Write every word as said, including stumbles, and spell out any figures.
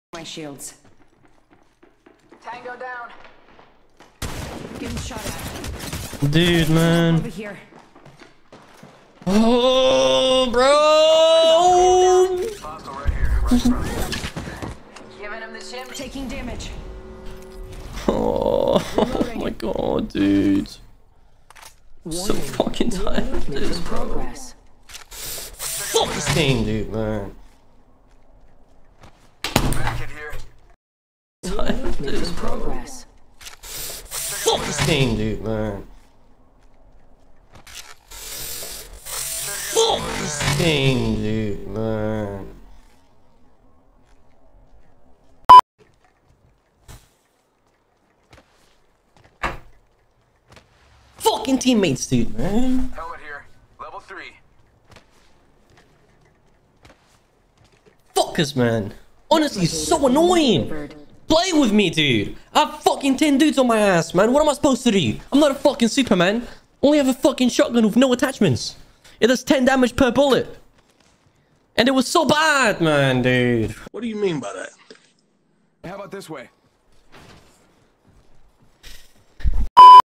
My shields. Tango down. Getting shot at. Dude, man. Over here. Oh, bro. Hostile right here. Right in front of you. Giving him the chimp. Taking damage. Oh, oh my god, dude. I'm so fucking tired of this, bro. Progress. Fuck this game, dude, man. Back in here. Tired of this, bro. Progress. Fuck this game, dude, man. Fuck this game, dude, man. Fucking teammates, dude, man. Helmet here. Level three. Fuckers, man. Honestly, so annoying. Play with me, dude. I have fucking ten dudes on my ass, man. What am I supposed to do? I'm not a fucking Superman. Only have a fucking shotgun with no attachments. It does ten damage per bullet. And it was so bad, man, dude. What do you mean by that? How about this way?